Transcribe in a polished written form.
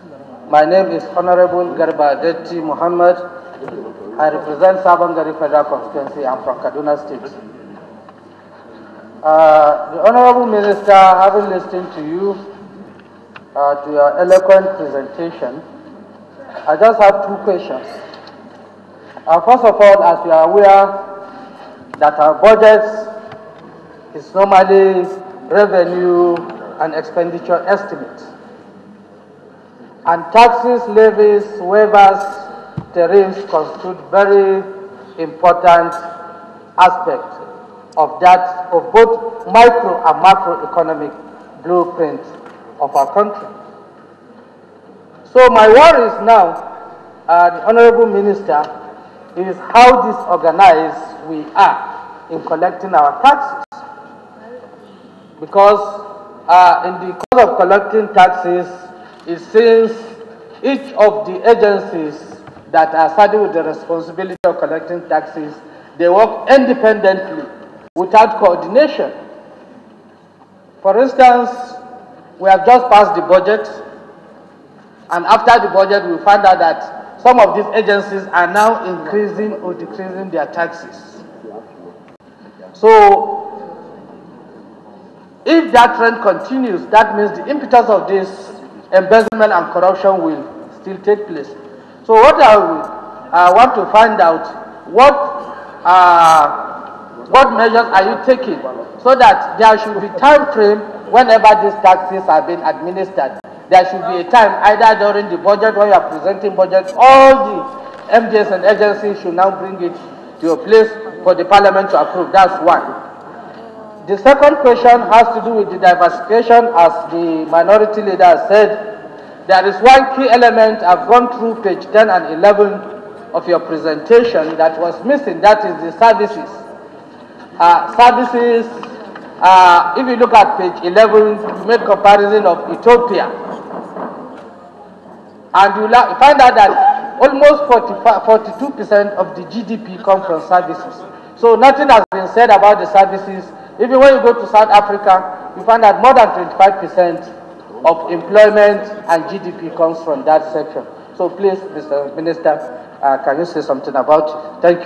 My name is Honorable Garba Datti Muhammed. I represent Sabangari Federal Constituency. I'm from Kaduna State. The Honorable Minister, having listened to you, to your eloquent presentation, I just have two questions. First of all, as you are aware that our budget is normally revenue and expenditure estimates. And taxes, levies, waivers, tariffs constitute very important aspect of that, of both micro and macroeconomic blueprint of our country. So my worry is now, the Honorable Minister, is how disorganized we are in collecting our taxes. Because in the course of collecting taxes, it seems each of the agencies that are saddled with the responsibility of collecting taxes, they work independently without coordination. For instance, we have just passed the budget, and after the budget, we find out that some of these agencies are now increasing or decreasing their taxes. So, if that trend continues, that means the impetus of this embezzlement and corruption will still take place. So what I want to find out, what measures are you taking so that there should be time frame whenever these taxes are being administered. There should be a time either during the budget when you are presenting budget, all the MDs and agencies should now bring it to a place for the parliament to approve. That's one. The second question has to do with the diversification. As the minority leader said, there is one key element. I've gone through page 10 and 11 of your presentation that was missing. That is the services. If you look at page 11, you make comparison of Ethiopia. And you find out that almost 42% of the GDP comes from services. So nothing has been said about the services. Even when you go to South Africa, you find that more than 25% of employment and GDP comes from that section. So please, Mr. Minister, can you say something about it? Thank you.